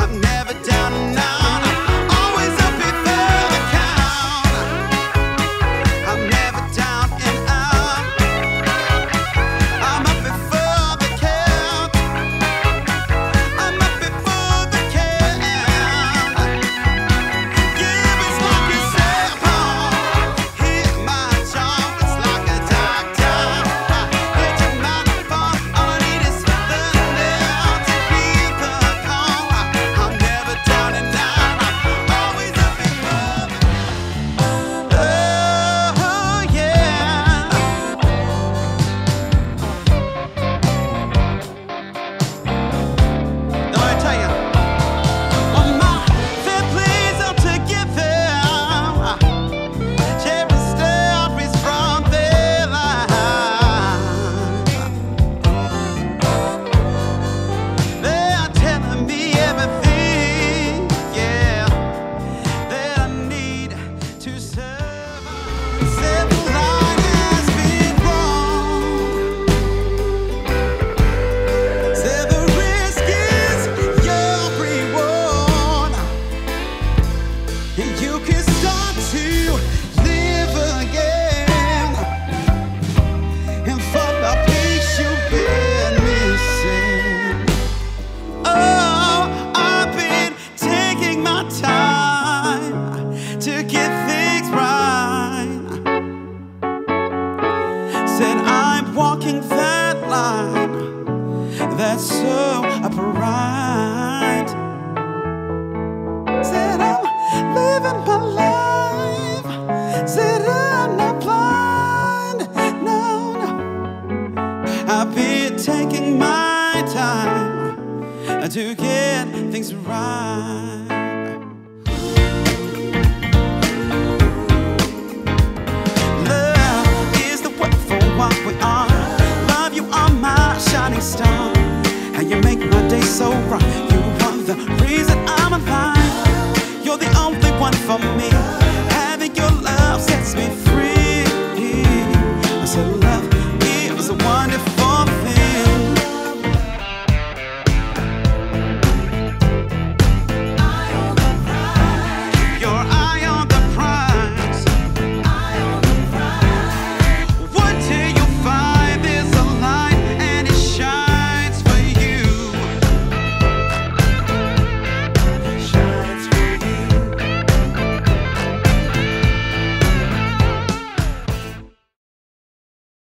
I'm never down and out. Always up before the count. I'm never down and out. I'm up before the count. I'm up before the count. Yeah, it's like a cell phone. Hit my jaw, it's like a doctor. Hit your microphone, all I need is the nail to hear the call. I'm never down and out. I'm always up before the oh yeah. Now I tell you, on my families all together, sharing stories from their lives. They are telling me everything, yeah, that I need to survive. Said the line has been wrong. Said the risk is your reward. And you can start to live again. And for the peace you've been missing. Oh, I've been taking my time to get things right. Said I'm walking that line that's so upright. Said I'm living my life. Said I'm not blind. No, no. I've been taking my time to get things right. Love is the way for what we are. Love, you are my shining star.